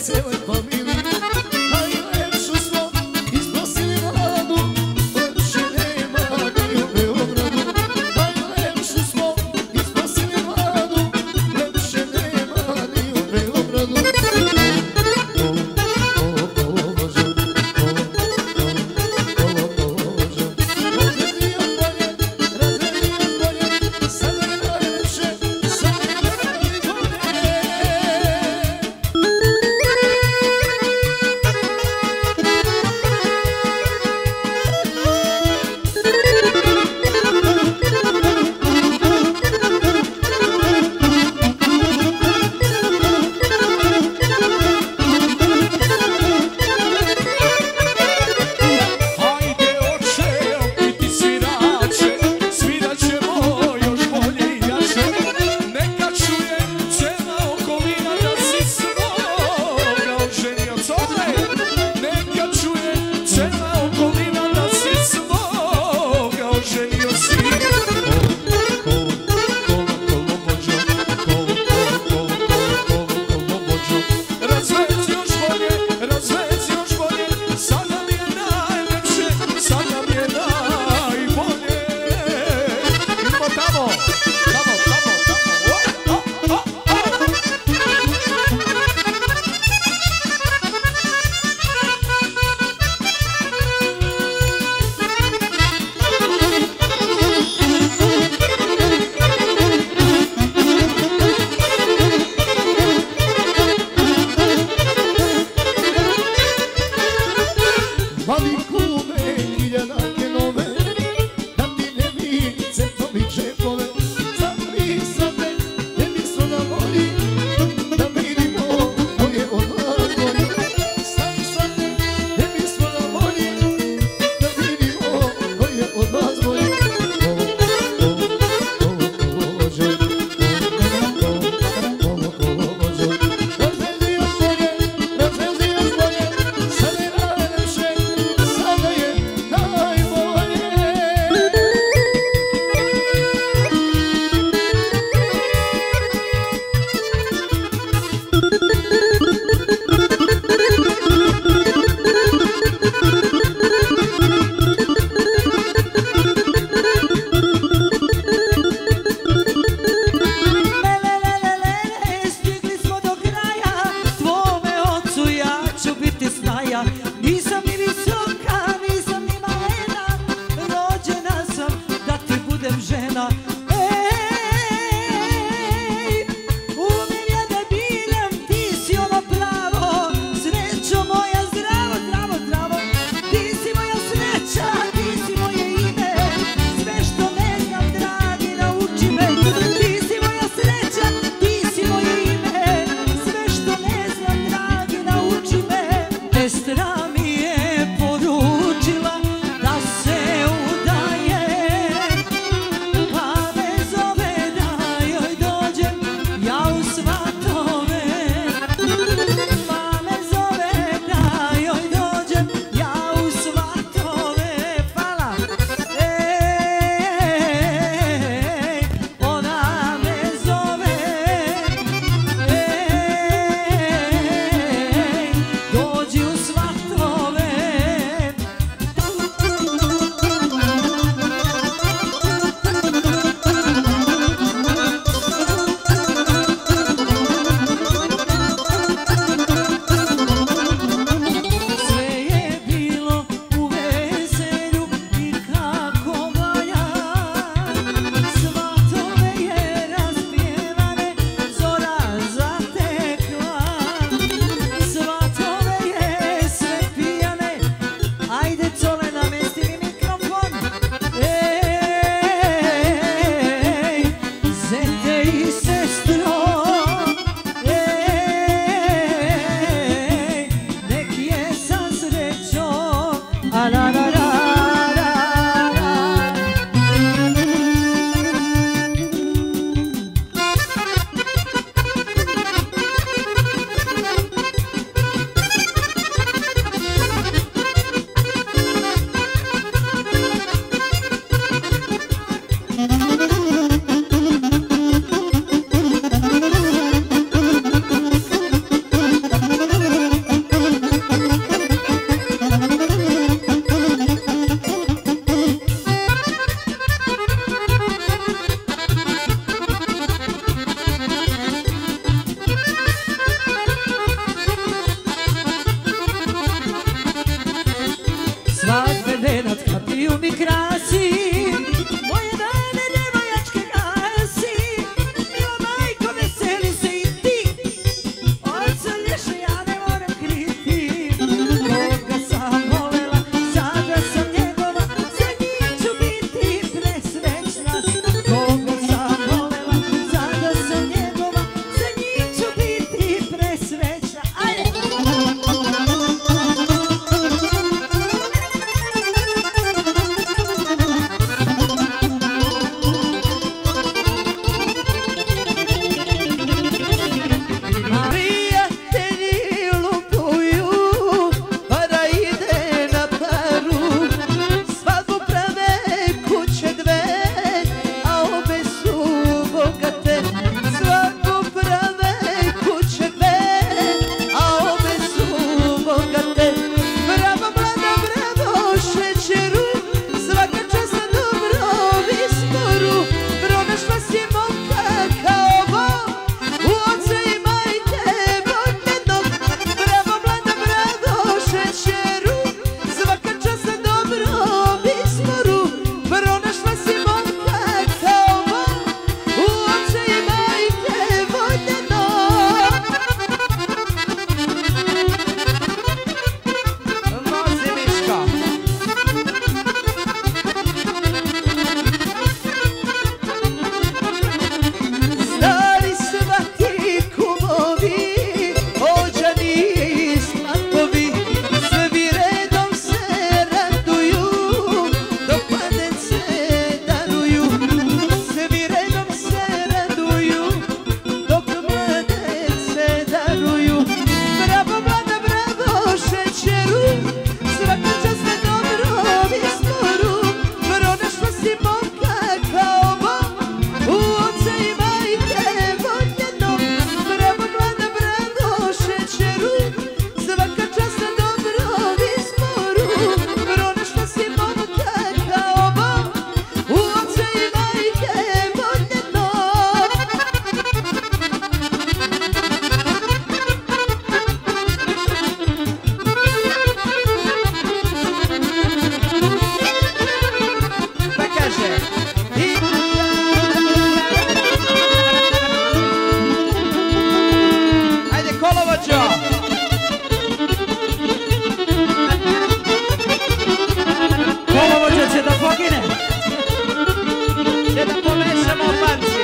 cijeloj familiji. Najlepšu smo izprosili vladu, lepše nema ni u Beogradu. Najlepšu smo izprosili vladu, lepše nema ni u Beogradu. mi krasi, moje dane djevojačke gasi. Mila majko, veseli se i ti, oca lješe ja ne moram kriti. Koga sam volela, sada sam njegova, za njih ću biti presrećna. Koga sam volela, sada sam njegova, za njih ću biti presrećna. Ajde! Prijatelji lupuju, pa da ide na paru. Svadbu prave kuće dve, a obe su bogate. Svadbu prave kuće dve, a obe su bogate. Bravo mlada, bravo šećeru, svaka čast na dobrom izboru. Pronašla si momka kao ovo, u oca i majke voljenog. Bravo mlada, bravo šećeru, svaka čast na dobrom izboru. Pronašla si momka kao ovo, u oca i majke voljenog. Vozi Miško. Stari svati kumovi, ođani i splatovi, svi redom se raduju, dok mladence daruju. Svi redom se raduju, dok mladence daruju. Bravo mlada, bravo šećeru, svaka čast na dobrom izboru. Pronašla si momka kao ovo, u oca i majke voljenog. Bravo mlada, bravo šećeru, svaka čast na dobrom izboru. Pronašla si momka kao ovo, u oca i majke voljenog. Pa kaže ajde kolovođo. Kolovođa će da pogine. Će da pomešamo panci.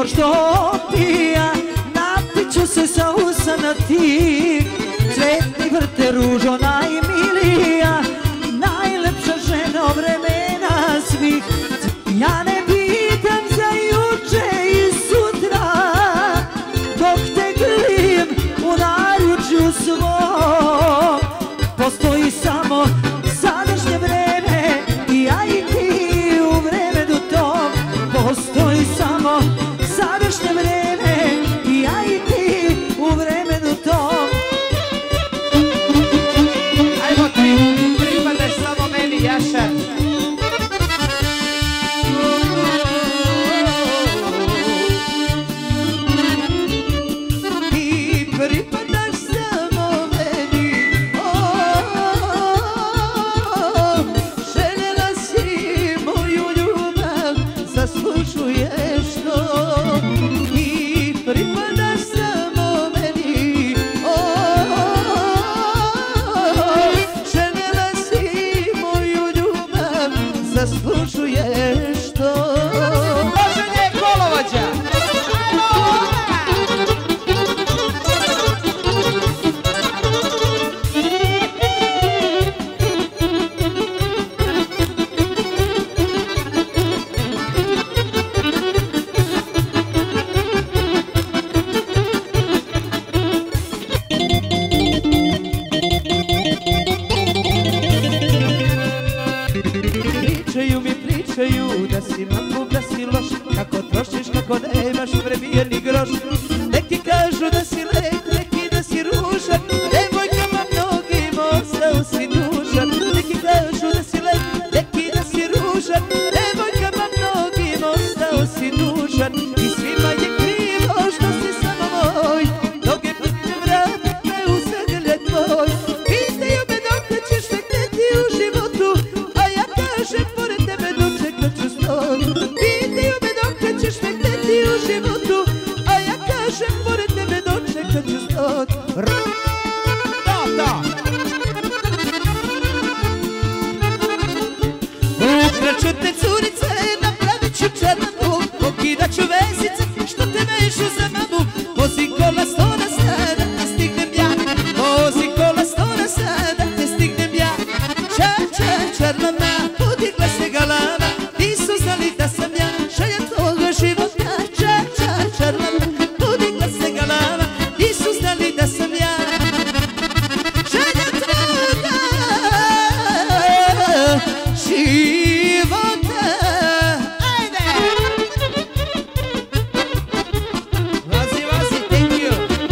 vino što pija, napit ću se sa usana tih. Cvetni vrte ružo najmilija, najlepša žena vremena svih. Ja ne pitam za juče i sutra, dok te grlim u naručju svom. Postoji samo sadašnje vreme i ja i ti u vremenu tom. Postoji samo sadašnje vreme i ja i ti u vremenu tom. Ajmo ti, pripadaš samo meni, Jaša. Ti pripadaš samo meni, željela si moju ljubav, zaslužuješ to. Ti pripadaš samo meni, željela si moju ljubav, zaslužuješ to. Boženje Kolovođa. Pričaju da si mangup, da si loš, kako trošiš, kako nemaš prebijeni groš. Nek ti kažu da si lep, neki da si ružan, devojkama mnogim ostao si dužan. Nek ti kažu da si lep, neki da si ružan, devojkama mnogim ostao si dužan. I svima je krivo što si samo moj, mnoge putne vrate u zagrljaj tvoj. Pitaju me dok ćeš tekneti u životu, a ja kažem pored tebe dočekat ću stol. Pitaju me dok ćeš tekneti u životu, a ja kažem pored tebe dočekat ću stol. Da. Ukraću te curice, napravit ću čarmamu, pokidat ću vezice što te vežu za mamu. Vozi kola 100 na sat, da te stignem ja, vozi kola 100 na sat, da te stignem ja. Čarmama, podigla se galama, nisu znali da sam ja želja tvoga života. Čarmama, podigla se galama, nisu znali da sam ja želja tvoga života. Ajde! Vazi, thank you.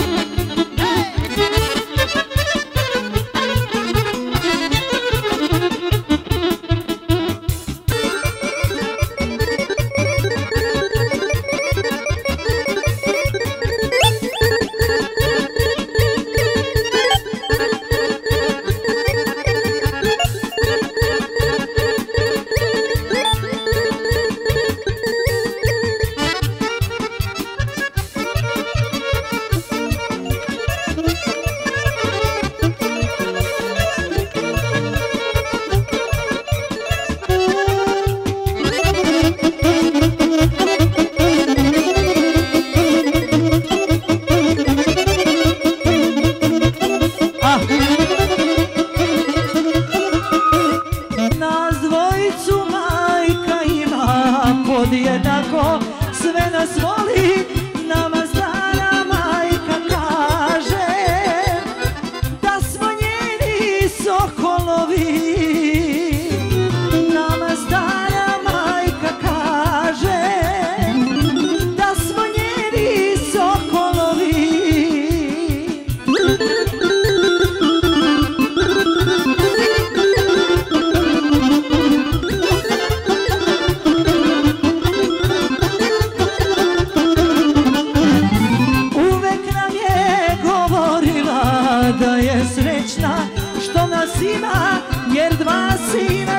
Nas dvojicu majka ima podjednako, sve nas voli, nama stara majka kaže da smo njeni sokolovi. Nama stara majka kaže da smo njeni sokolovi. Da je srećna što nas ima, jer dva sina